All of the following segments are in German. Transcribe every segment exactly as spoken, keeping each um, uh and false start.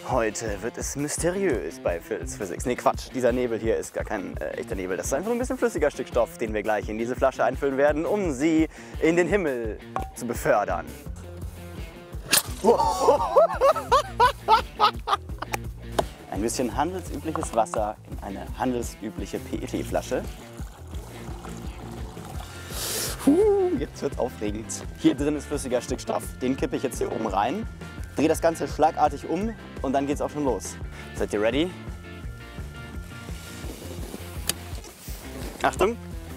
Heute wird es mysteriös bei Phil's Physics. Nee, Quatsch, dieser Nebel hier ist gar kein äh, echter Nebel. Das ist einfach ein bisschen flüssiger Stickstoff, den wir gleich in diese Flasche einfüllen werden, um sie in den Himmel zu befördern. Ein bisschen handelsübliches Wasser in eine handelsübliche P E T-Flasche. Jetzt wird's aufregend. Hier drin ist flüssiger Stickstoff. Den kippe ich jetzt hier oben rein. Drehe das Ganze schlagartig um und dann geht's auch schon los. Seid ihr ready? Achtung!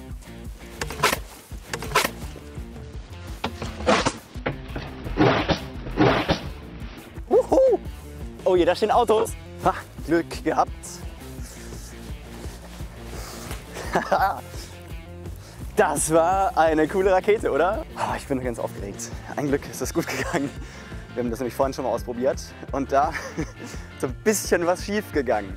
Uhu. Oh je, da stehen Autos. Ha, Glück gehabt. Das war eine coole Rakete, oder? Oh, ich bin ganz aufgeregt. Ein Glück ist es gut gegangen. Wir haben das nämlich vorhin schon mal ausprobiert und da ist so ein bisschen was schief gegangen.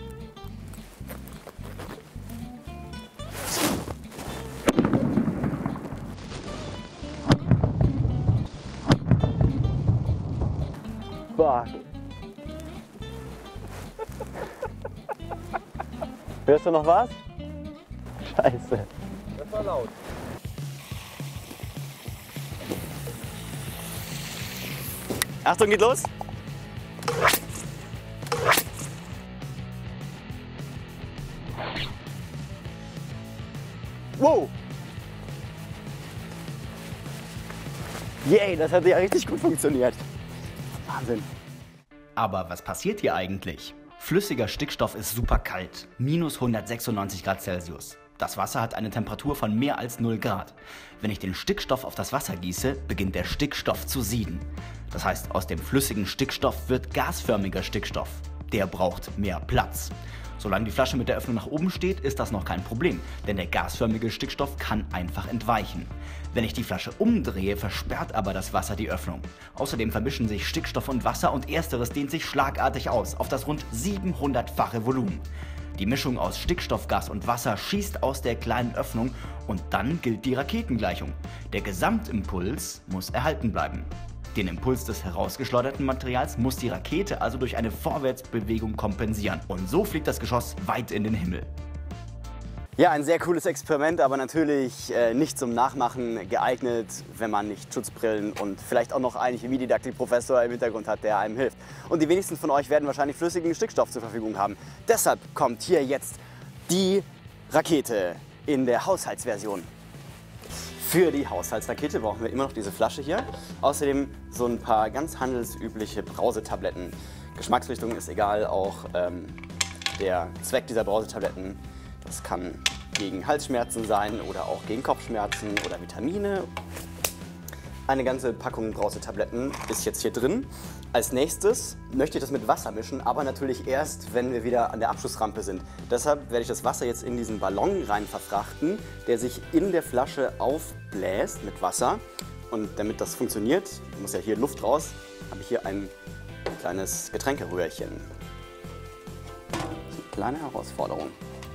Fuck. Hörst du noch was? Scheiße. Das war laut. Achtung, geht los! Wow! Yay, das hat ja richtig gut funktioniert. Wahnsinn. Aber was passiert hier eigentlich? Flüssiger Stickstoff ist super kalt, minus hundertsechsundneunzig Grad Celsius. Das Wasser hat eine Temperatur von mehr als null Grad. Wenn ich den Stickstoff auf das Wasser gieße, beginnt der Stickstoff zu sieden. Das heißt, aus dem flüssigen Stickstoff wird gasförmiger Stickstoff. Der braucht mehr Platz. Solange die Flasche mit der Öffnung nach oben steht, ist das noch kein Problem, denn der gasförmige Stickstoff kann einfach entweichen. Wenn ich die Flasche umdrehe, versperrt aber das Wasser die Öffnung. Außerdem vermischen sich Stickstoff und Wasser und ersteres dehnt sich schlagartig aus, auf das rund siebenhundertfache Volumen. Die Mischung aus Stickstoff, Gas und Wasser schießt aus der kleinen Öffnung und dann gilt die Raketengleichung. Der Gesamtimpuls muss erhalten bleiben. Den Impuls des herausgeschleuderten Materials muss die Rakete also durch eine Vorwärtsbewegung kompensieren. Und so fliegt das Geschoss weit in den Himmel. Ja, ein sehr cooles Experiment, aber natürlich äh, nicht zum Nachmachen geeignet, wenn man nicht Schutzbrillen und vielleicht auch noch einen Chemiedidaktikprofessor im Hintergrund hat, der einem hilft. Und die wenigsten von euch werden wahrscheinlich flüssigen Stickstoff zur Verfügung haben. Deshalb kommt hier jetzt die Rakete in der Haushaltsversion. Für die Haushaltsrakete brauchen wir immer noch diese Flasche hier. Außerdem so ein paar ganz handelsübliche Brausetabletten. Geschmacksrichtung ist egal, auch ähm, der Zweck dieser Brausetabletten. Das kann gegen Halsschmerzen sein oder auch gegen Kopfschmerzen oder Vitamine. Eine ganze Packung Brausetabletten ist jetzt hier drin. Als nächstes möchte ich das mit Wasser mischen, aber natürlich erst, wenn wir wieder an der Abschussrampe sind. Deshalb werde ich das Wasser jetzt in diesen Ballon rein verfrachten, der sich in der Flasche aufbläst mit Wasser. Und damit das funktioniert, muss ja hier Luft raus, habe ich hier ein kleines Getränkeröhrchen. Kleine Herausforderung.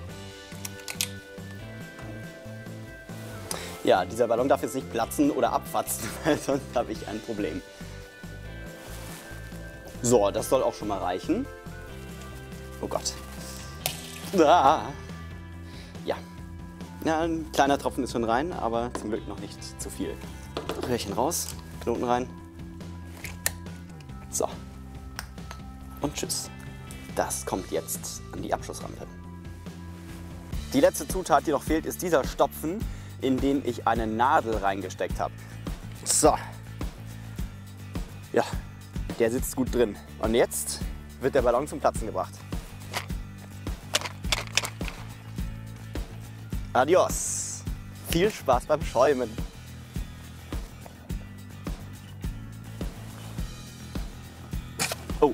Ja, dieser Ballon darf jetzt nicht platzen oder abfatzen, weil sonst habe ich ein Problem. So, das soll auch schon mal reichen. Oh Gott. Ah. Ja. Ja, ein kleiner Tropfen ist schon rein, aber zum Glück noch nicht zu viel. Röhrchen raus, Knoten rein. So. Und tschüss. Das kommt jetzt an die Abschlussrampe. Die letzte Zutat, die noch fehlt, ist dieser Stopfen, in den ich eine Nadel reingesteckt habe. So. Ja, der sitzt gut drin. Und jetzt wird der Ballon zum Platzen gebracht. Adios. Viel Spaß beim Schäumen. Oh.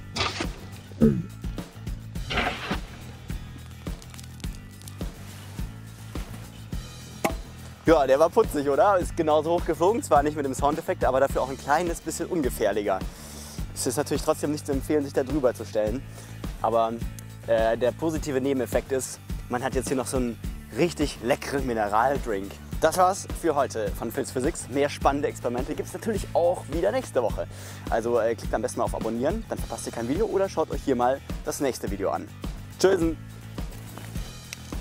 Ja, der war putzig, oder? Ist genauso hoch geflogen, zwar nicht mit dem Soundeffekt, aber dafür auch ein kleines bisschen ungefährlicher. Es ist natürlich trotzdem nicht zu empfehlen, sich da drüber zu stellen. Aber äh, der positive Nebeneffekt ist, man hat jetzt hier noch so einen richtig leckeren Mineraldrink. Das war's für heute von Phils Physics. Mehr spannende Experimente gibt es natürlich auch wieder nächste Woche. Also äh, klickt am besten mal auf Abonnieren, dann verpasst ihr kein Video oder schaut euch hier mal das nächste Video an. Tschüss!